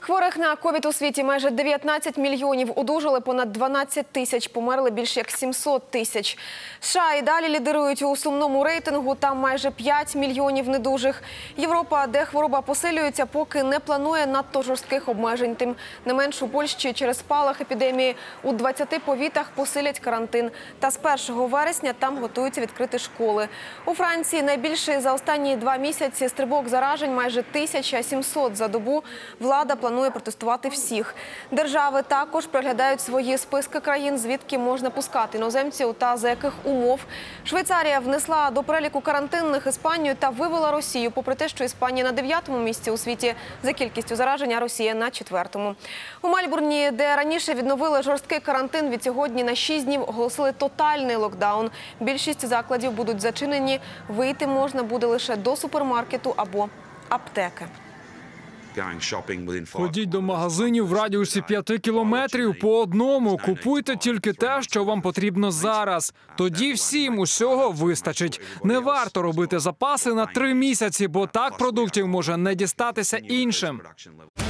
Хворих на ковід у світі майже 19 мільйонів, одужали понад 12 тисяч, померли більше як 700 тисяч. США і далі лідирують у сумному рейтингу, там майже 5 мільйонів недужих. Європа, де хвороба посилюється, поки не планує надто жорстких обмежень. Тим не менш у Польщі через спалах епідемії у 20 повітах посилять карантин. Та з 1 вересня там готуються відкрити школи. У Франції найбільший за останні 2 місяці стрибок заражень майже 1700 за добу. Влада планує протестувати всіх. Держави також переглядають свої списки країн, звідки можна пускати іноземців та за яких умов. Швейцарія внесла до переліку карантинних Іспанію та вивела Росію, попри те, що Іспанія на 9-му місці у світі за кількістю заражень, а Росія на 4-му. У Мельбурні, де раніше відновили жорсткий карантин, від сьогодні на 6 днів оголосили тотальний локдаун. Більшість закладів будуть зачинені, вийти можна буде лише до супермаркету або аптеки. Ходіть до магазинів в радіусі 5 кілометрів по одному. Купуйте тільки те, що вам потрібно зараз. Тоді всім усього вистачить. Не варто робити запаси на 3 місяці, бо так продуктів може не дістатися іншим.